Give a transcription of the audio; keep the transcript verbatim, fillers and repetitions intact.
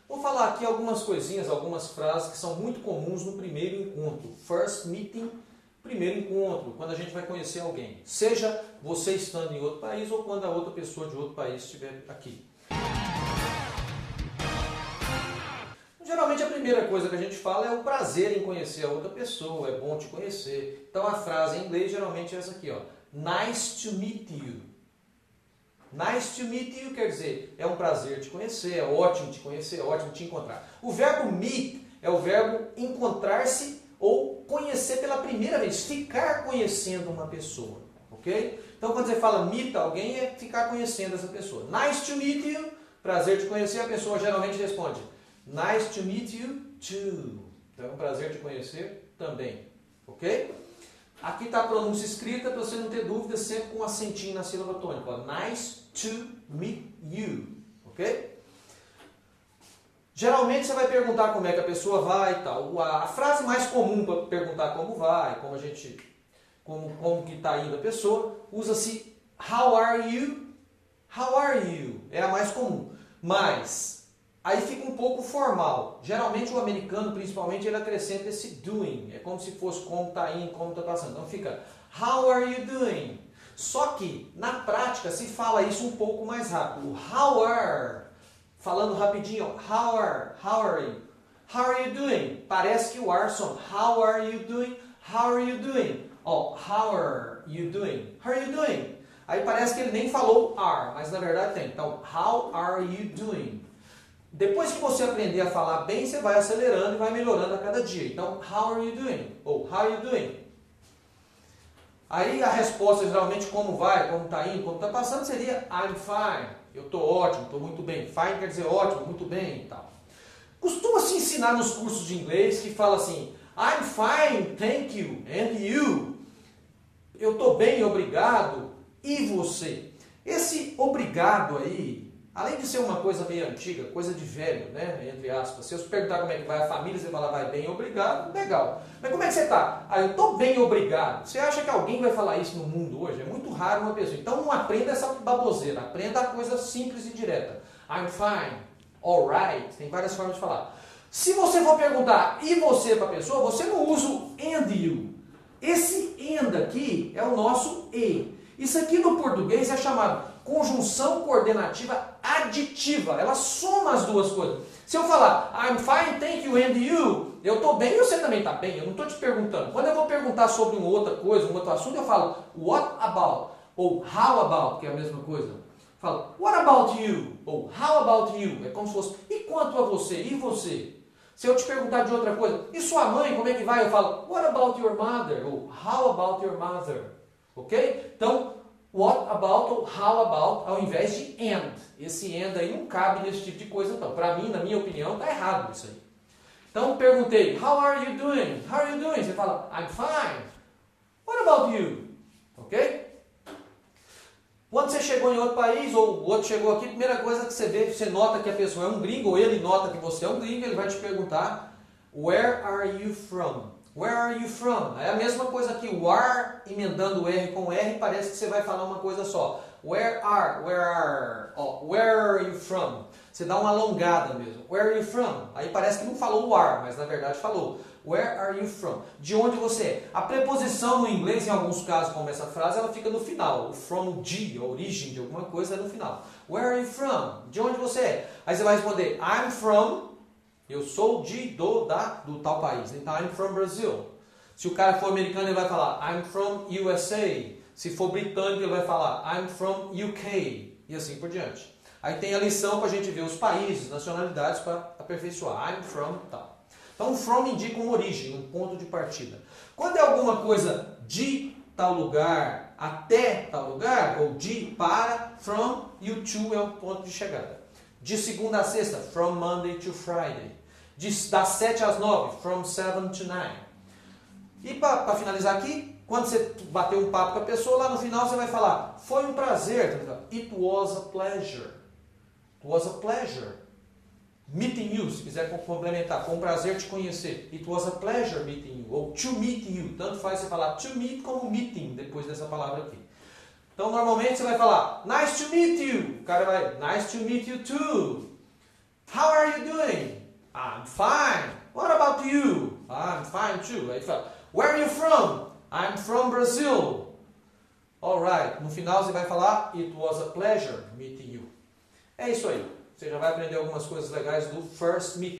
Vou falar aqui algumas coisinhas, algumas frases que são muito comuns no primeiro encontro. First meeting, primeiro encontro, quando a gente vai conhecer alguém. Seja você estando em outro país ou quando a outra pessoa de outro país estiver aqui. Geralmente a primeira coisa que a gente fala é o prazer em conhecer a outra pessoa, é bom te conhecer. Então a frase em inglês geralmente é essa aqui, ó. Nice to meet you. Nice to meet you quer dizer, é um prazer te conhecer, é ótimo te conhecer, é ótimo te encontrar. O verbo meet é o verbo encontrar-se ou conhecer pela primeira vez, ficar conhecendo uma pessoa, ok? Então quando você fala meet alguém é ficar conhecendo essa pessoa. Nice to meet you, prazer te conhecer, a pessoa geralmente responde nice to meet you too. Então é um prazer te conhecer também, ok? Aqui está a pronúncia escrita para você não ter dúvida, sempre com um acentinho na sílaba tônica. Ó. Nice to meet you. Ok? Geralmente você vai perguntar como é que a pessoa vai e tal. A frase mais comum para perguntar como vai, como a gente, como, como que está indo a pessoa, usa-se how are you? How are you? É a mais comum. Mas aí fica um pouco formal. Geralmente o americano, principalmente, ele acrescenta esse doing. É como se fosse como está indo, como está passando. Então fica, how are you doing? Só que, na prática, se fala isso um pouco mais rápido. O how are, falando rapidinho, how are, how are you? How are you doing? Parece que o are são how are you doing? How are you doing? Ó, how are you doing? How are you doing? Aí parece que ele nem falou are, mas na verdade tem. Então, how are you doing? Depois que você aprender a falar bem, você vai acelerando e vai melhorando a cada dia. Então, how are you doing? Ou how are you doing? Aí a resposta geralmente como vai, como está indo, como está passando, seria I'm fine. Eu estou ótimo, estou muito bem. Fine quer dizer ótimo, muito bem e tal. Costuma se ensinar nos cursos de inglês que fala assim, I'm fine, thank you, and you. Eu estou bem, obrigado. E você? Esse obrigado aí, além de ser uma coisa meio antiga, coisa de velho, né, entre aspas, se eu perguntar como é que vai a família, você fala, vai bem, obrigado, legal. Mas como é que você está? Ah, eu estou bem, obrigado. Você acha que alguém vai falar isso no mundo hoje? É muito raro uma pessoa. Então não aprenda essa baboseira, aprenda a coisa simples e direta. I'm fine, alright, tem várias formas de falar. Se você for perguntar, e você para a pessoa, você não usa o and you. Esse and aqui é o nosso e. Isso aqui no português é chamado conjunção coordenativa aditiva. Ela soma as duas coisas. Se eu falar, I'm fine, thank you, and you, eu estou bem e você também está bem. Eu não estou te perguntando. Quando eu vou perguntar sobre uma outra coisa, um outro assunto, eu falo, what about? Ou how about, que é a mesma coisa. Eu falo, what about you? Ou how about you? É como se fosse, e quanto a você? E você? Se eu te perguntar de outra coisa, e sua mãe, como é que vai? Eu falo, what about your mother? Ou how about your mother? Ok? Então, what about ou how about ao invés de and. Esse and aí não cabe nesse tipo de coisa, então. Para mim, na minha opinião, está errado isso aí. Então, perguntei, how are you doing? How are you doing? Você fala, I'm fine. What about you? Ok? Quando você chegou em outro país, ou o outro chegou aqui, a primeira coisa que você vê, você nota que a pessoa é um gringo, ou ele nota que você é um gringo, ele vai te perguntar, where are you from? Where are you from? É a mesma coisa aqui, o are, emendando o R com R, parece que você vai falar uma coisa só. Where are, where are, oh, where are you from? Você dá uma alongada mesmo. Where are you from? Aí parece que não falou o are, mas na verdade falou. Where are you from? De onde você é? A preposição no inglês, em alguns casos, como essa frase, ela fica no final. O from de, a origem de alguma coisa é no final. Where are you from? De onde você é? Aí você vai responder, I'm from... Eu sou de, do, da, do tal país. Então, I'm from Brazil. Se o cara for americano, ele vai falar, I'm from U S A. Se for britânico, ele vai falar, I'm from U K. E assim por diante. Aí tem a lição para a gente ver os países, nacionalidades para aperfeiçoar. I'm from tal. Então, from indica uma origem, um ponto de partida. Quando é alguma coisa de tal lugar, até tal lugar, ou de para, from, you to é o ponto de chegada. De segunda a sexta, from Monday to Friday. De, das sete às nove, from seven to nine. E para finalizar aqui, quando você bater um papo com a pessoa, lá no final você vai falar, foi um prazer. It was a pleasure. It was a pleasure. Meeting you, se quiser complementar, foi um prazer te conhecer. It was a pleasure meeting you. Ou to meet you. Tanto faz você falar to meet como meeting, depois dessa palavra aqui. Então, normalmente você vai falar, nice to meet you. O cara vai, nice to meet you too. How are you doing? fine too. Aí fala, where are you from? I'm from Brazil. Alright. No final você vai falar, it was a pleasure meeting you. É isso aí. Você já vai aprender algumas coisas legais do first meeting.